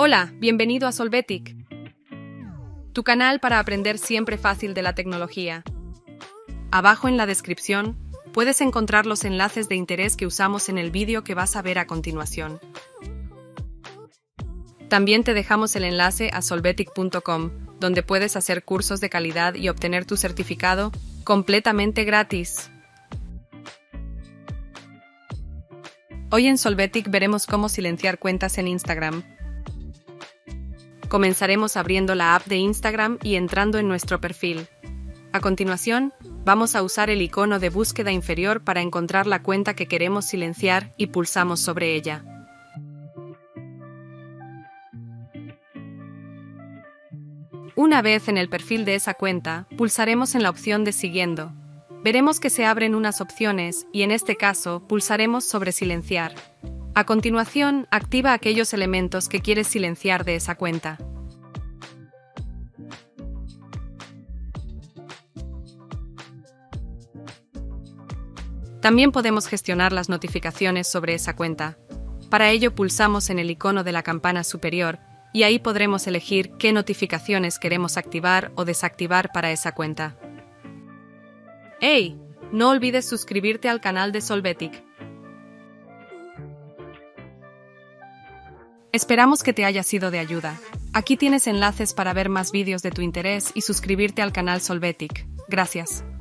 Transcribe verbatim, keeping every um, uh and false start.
Hola, bienvenido a Solvetic, tu canal para aprender siempre fácil de la tecnología. Abajo en la descripción puedes encontrar los enlaces de interés que usamos en el vídeo que vas a ver a continuación. También te dejamos el enlace a solvetic punto com, donde puedes hacer cursos de calidad y obtener tu certificado completamente gratis. Hoy en Solvetic veremos cómo silenciar cuentas en Instagram. Comenzaremos abriendo la app de Instagram y entrando en nuestro perfil. A continuación, vamos a usar el icono de búsqueda inferior para encontrar la cuenta que queremos silenciar y pulsamos sobre ella. Una vez en el perfil de esa cuenta, pulsaremos en la opción de Siguiendo. Veremos que se abren unas opciones y en este caso pulsaremos sobre Silenciar. A continuación, activa aquellos elementos que quieres silenciar de esa cuenta. También podemos gestionar las notificaciones sobre esa cuenta. Para ello pulsamos en el icono de la campana superior y ahí podremos elegir qué notificaciones queremos activar o desactivar para esa cuenta. ¡Hey! No olvides suscribirte al canal de Solvetic. Esperamos que te haya sido de ayuda. Aquí tienes enlaces para ver más vídeos de tu interés y suscribirte al canal Solvetic. Gracias.